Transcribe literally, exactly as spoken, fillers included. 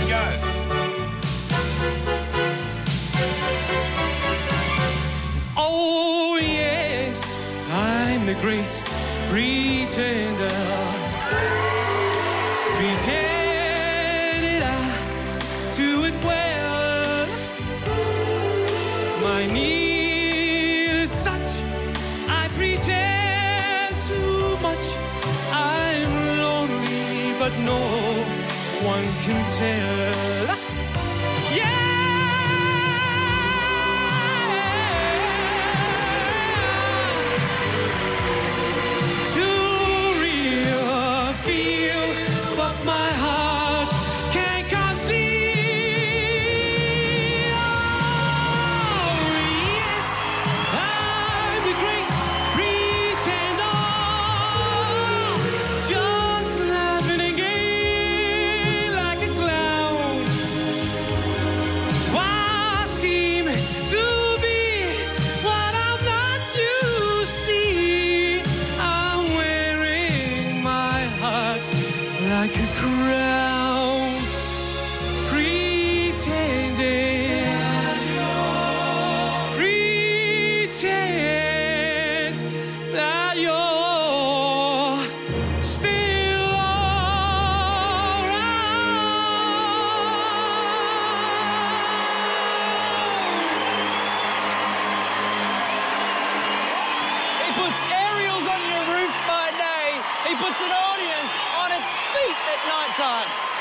go. Oh, yes, I'm the great pretender. Pretended I do it well. My need is such, I pretend too much. I'm lonely, but no one can tell. Yeah! My heart can't conceive. Oh, yes, I'm the great pretender, just laughing again like a clown. Why seem to be what I'm not, you see? I'm wearing my heart like a crown, pretending, pretend that you're still around. He puts aerials on your roof by day. He puts an audience on its feet at night time.